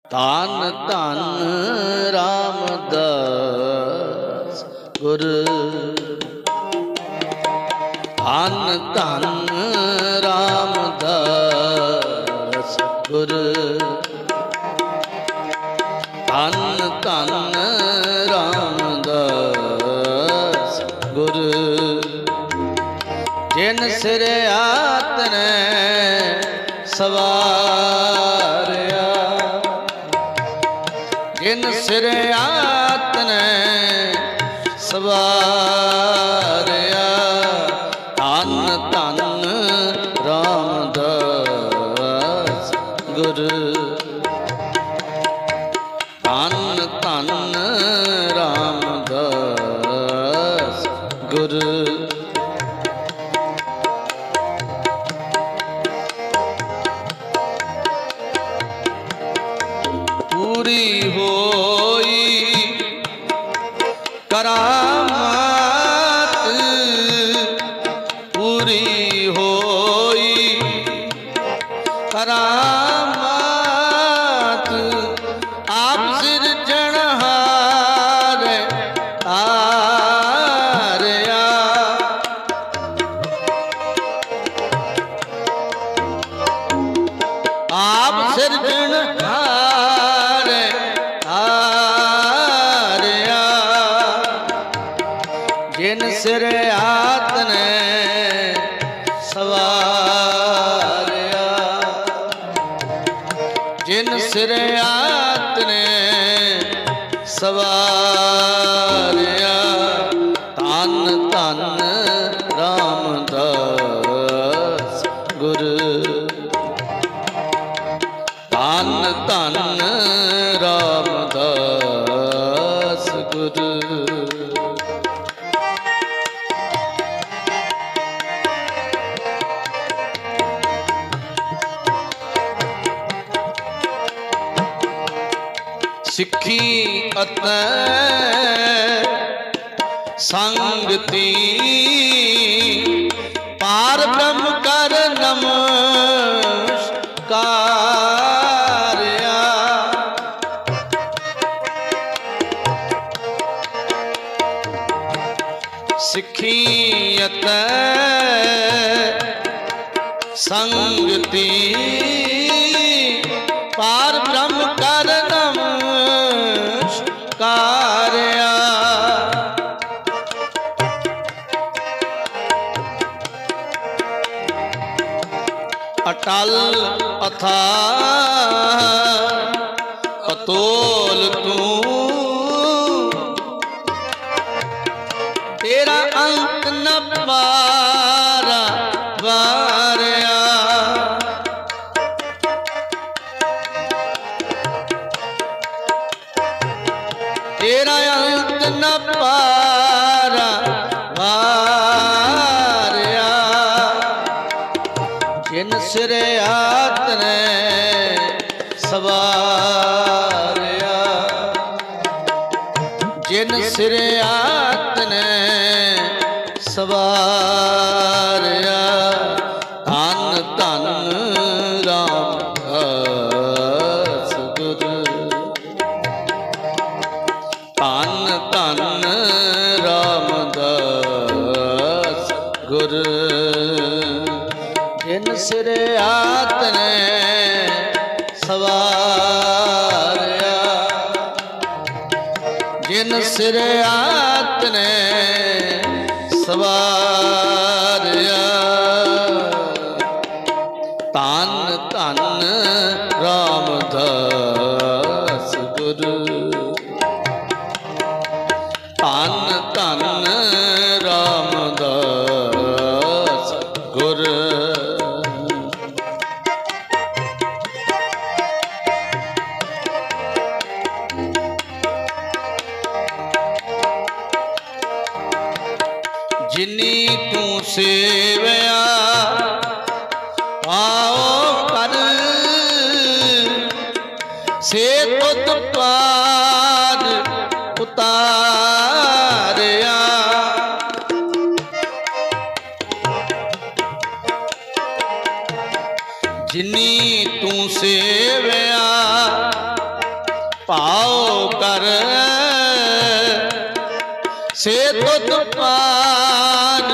ਧੰਨ ਧੰਨ ਰਾਮਦਾਸ ਗੁਰ ਧੰਨ ਧੰਨ ਰਾਮਦਾਸ ਗੁਰ ਧੰਨ ਧੰਨ ਰਾਮਦਾਸ ਗੁਰ ਜਿਨ ਸਿਰ ਆਤਨੇ ਸਵਾਰਿਆ जिन सिर आतने सवारिया धन धन रामदास गुर धन धन रामदास गुर पूरी होई करामात पूरी होई करामात आप सिरजनहार आर्या आप सिरजनहार आर्या जिन सिर आतने सवारिया जिन सिर आतने सवारिया धन धन रामदास गुर धन धन रामदास गुर सिखी अतै संगति पार ब्रह्म कर नमस्कार्या सिखी अतै संगति पार ब्रह्म कर नमस्कार्या अटल अथाह अतोल तू तेरा अंत न पारा वारिया तेरा अंत न पारा वारिया जिन सिर आतने सवारिया जिन सिर आतने सवारिया धन धन रामदास गुर धन धन रामदास गुर जिन सिर आतने सवारिया जिन सिर आतने सवारिया धन धन रामदास गुर धन धन रामदास गुर जिनी तू सेवया आओ कर से तुत पाद उतारिया जिनी तू सेवया कर से तुध पान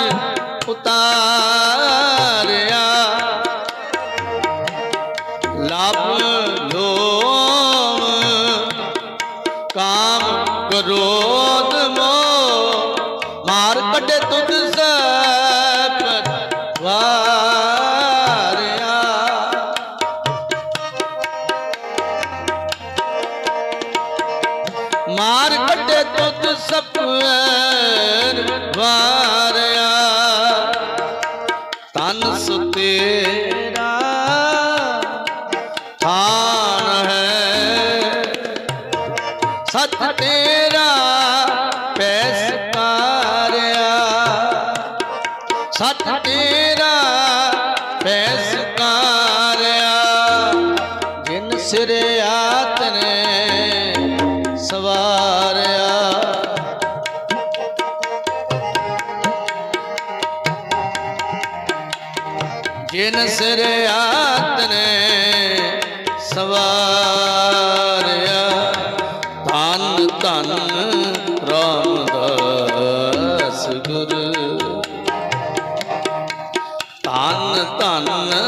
उतारिया लाभ लोभ काम क्रोध मोह मार कटे तुझ से वारिया मार कटे तुझ सब वारिया तन सु तेरा थान है सत तेरा पैसकारिया सत तेरा पैसकारिया जिन सिर आतने सवारिया जिन सिर आतने सवारिया धन धन रामदास गुरु धन धन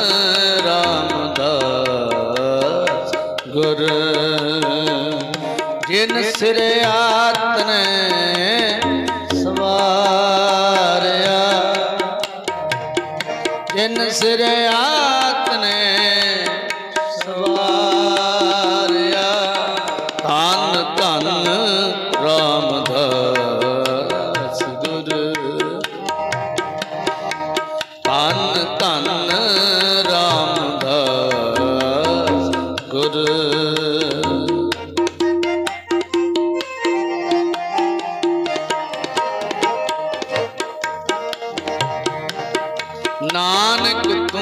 रामदास गुरु जिन सिर आतने सवारिया जिन सिर आतने सवारिया धन धन रामदास गुरु धन धन रामदास गुरु नानक तू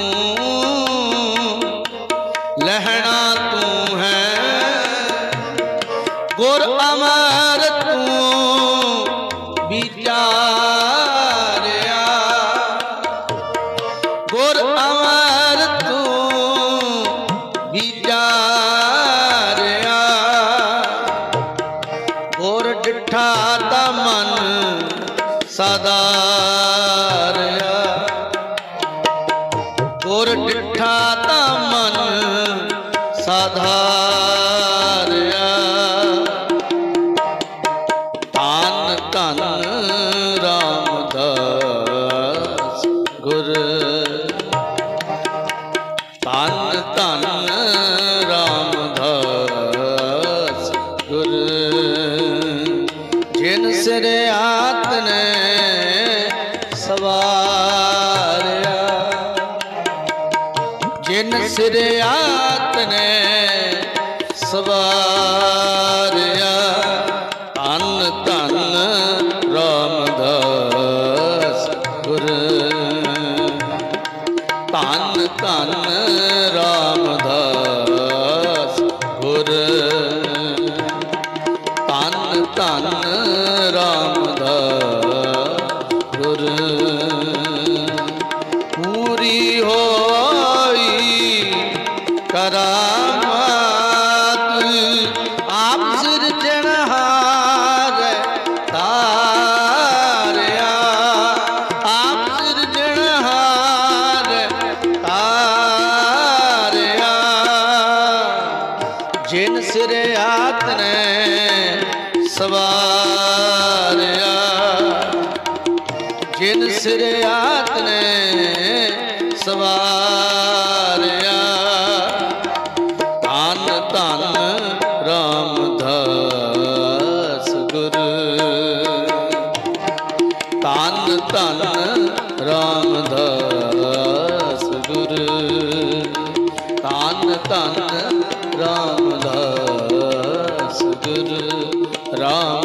लहना तू है गुर अमर तू विचारिया गुर अमर तू विचारिया गुर डिठा ता मन सदारिया गुर डिठा ता मन साधारिया धन धन रामदास गुरु धन धन रामदास गुरु जिन सिर आतने सवारिया जिन सिर आतने सवारिया धन धन रामदास गुरु धन धन रामदास गुरु धन धन रामदास गुरु पूरी होई करामात आप सिरजनहार तारिया आप सिरजनहार तारिया जिन सिर आतने सवारिया जिन सिर आतने सवारिया धन धन रामदास गुरु धन धन रामदास गुरु धन धन रामदास गुरु राम